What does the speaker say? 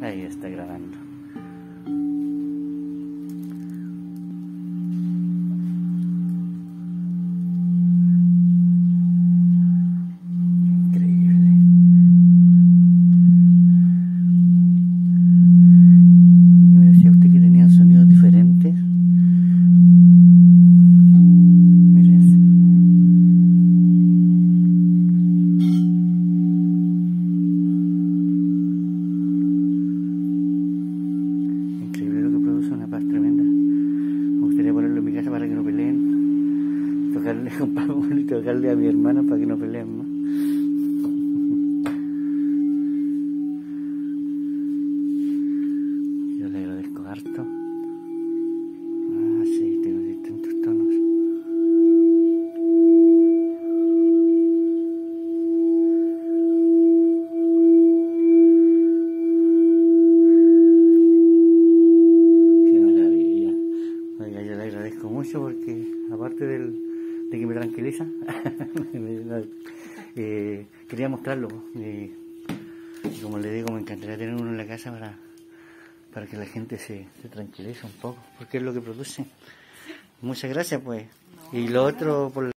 Ahí está grabando. Increíble. Y me decía usted que tenían sonidos diferentes. Mire ese. Increíble lo que produce, una paz tremenda. Me gustaría ponerlo en mi casa para que no peleen. Tocarle un pavo y tocarle a mi hermana para que no peleen más. Yo le agradezco harto. Ah, sí, tengo distintos tonos. Qué maravilla. Oiga, yo le agradezco mucho porque, aparte de que me tranquiliza, quería mostrarlo. Y como le digo, me encantaría tener uno en la casa para que la gente se tranquilice un poco, porque es lo que produce. Muchas gracias, pues. Y lo otro, por